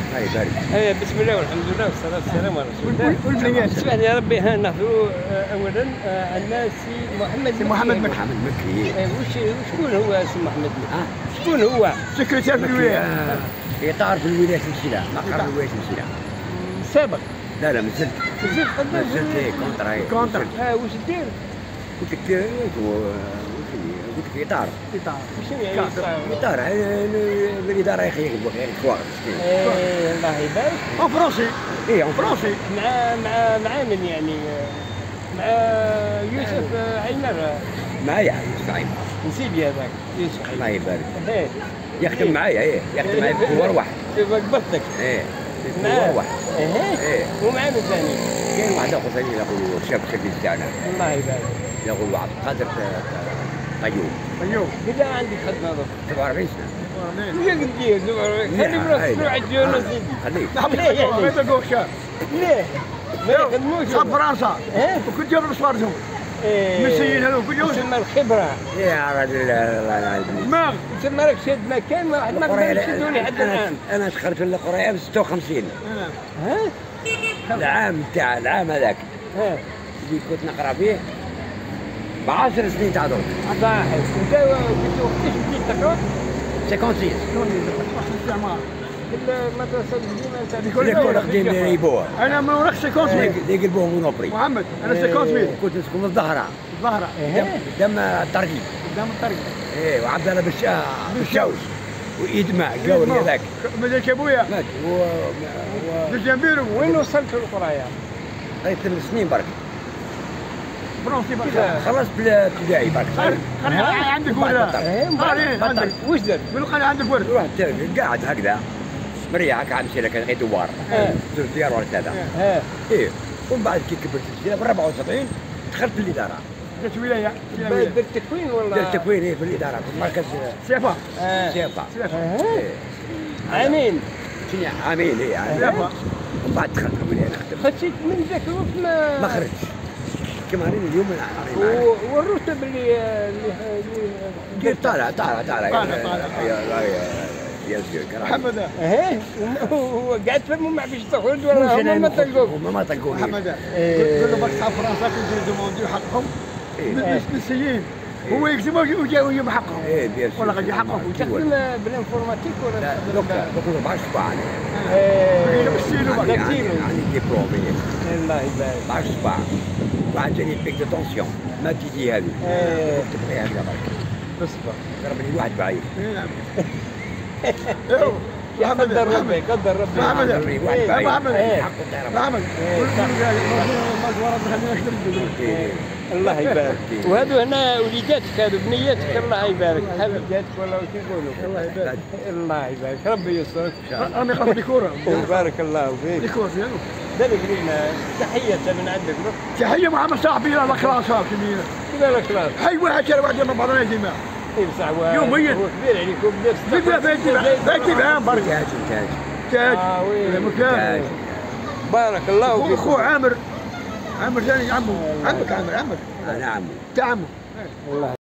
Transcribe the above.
الله يبارك. بسم الله والحمد لله والصلاة والسلام على رسول الله. والبنيات اسمح لي ربي نهضروا أولا عندنا سي محمد مكي. محمد مكي. محمد مكي. شكون هو سي محمد مكي؟ شكون هو؟ سكرتير في الولاية. إطار في الولاية المسيلة، مقر الولاية المسيلة. سابق. لا مازلت. مازلت كونترا. واش دير؟ قلت لك قلت لك إطار. شنو يعني إطار بالإدارة يا أخي الخواغ مسكين. الله يبارك. أون فرونسي. إيه أون فرونسي. مع من يعني؟ مع يوسف عيمر. معايا يوسف عيمر. نسيبي هذاك يوسف عيمر. الله يبارك. إيه. يخدم معايا يخدم معايا في ورواح. في قبضتك. إيه في ورواح. إيه. ومع من ثاني؟ كاين واحد آخر ثاني يقولوا شاب السيرفيس تاعنا. الله يبارك. يقولوا عبد القادر قيوم. قد عندك خدمة ضبط؟ 47 سنة. وش ندير؟ خلي براسك تروح تجونا سيدي. خليك. ما يبقوش شاب. ليه؟ ما يخدموش. صاب فرنسا. وكل جاب صورتهم. مسيين هذو كل يوم. تسمى الخبرة. يا رجل الله يعافيك. ما تسمى لك شاد مكان واحد ما قدرش يشدوني حتى الآن. أنا دخلت للقرية ب 56. ها؟ العام هذاك. اللي كنت نقرا فيه ب 10 سنين تاع درك. صحيح. أنت كنت وقتاش بديت تقرا؟ 56. المدرسة القديمة نتاع ليكول قديم اللي يبوها. أنا من ورق 58. اللي يقلبوه مونوبري. محمد أنا 58. كنت نسكن في الظهرة. الظهرة. قدام الطرقي. قدام الطريق. إيه وعبد الله بالشاوش. وإدماء قوري هذاك. مديك أبويا. مات بالجنبيرو. وين وصلت القراية؟ هاي 8 سنين برك. فرنسي برك. خلصت بالابتدائي برك. عندك ورد. عندك وش درت؟ بالقناة عندك ورد. رحت قاعد هكذا مريح هكا نمشي لك غير دوار. زرت ديار ولا ثلاثة. ايه ومن بعد كي كبرت في ب 74 دخلت الإدارة. درت ولاية. درت تكوين ولا؟ درت تكوين ايه في الإدارة في مركز سيفا. سيفا. عامين. شنو عامين ايه سيفا. ومن بعد دخلت الولاية نخدم. خشيت من ذاك الوقت ما خرجتش. كما راني اليوم والرتب اللي طالع يا محمد هو قاعد فهموا ما فيش تخرج ولا هما ما تلقوك. هما ما تلقوني. محمد قول له باش صحاب فرنسا كنت يدومونديو حقهم بالسيين هو يكتبوا ويجاو يجيب حقهم. ايه ولا غادي حقهم. تخدم بالانفورماتيك ولا؟ لا دوكا 14 صباح انا. عندي ديبلوم. الله يبارك. 14 صباح. بعد جاني بيك دو تونسيون ما تيجي هذه. كنت بغيها هكذا برك. اصبر. ضربني واحد بعيد. قدر ربي قدر ربي. محمد واحد بعيد. محمد محمد الله يبارك. وهذو هنا وليداتك هذو بنياتك الله يبارك. حفيداتك ولا وش يقولوا؟ الله يبارك. الله يبارك ربي يسترك. راني قرب ديكور. بارك الله فيك. ديكور ديالو. ذلك لينا تحية من عندك. تحية محمد صاحبي لا كلاس هاك كبيرة. كذا لا كلاس. حي واحد شرب واحد ما بعضنا ديما. يوميا. هو كبير عليكم بيتي بعام برك. تاج. تاج. بارك الله فيك. اخو عامر ثاني عمك عامر. انا عمو. تاع عمو. الله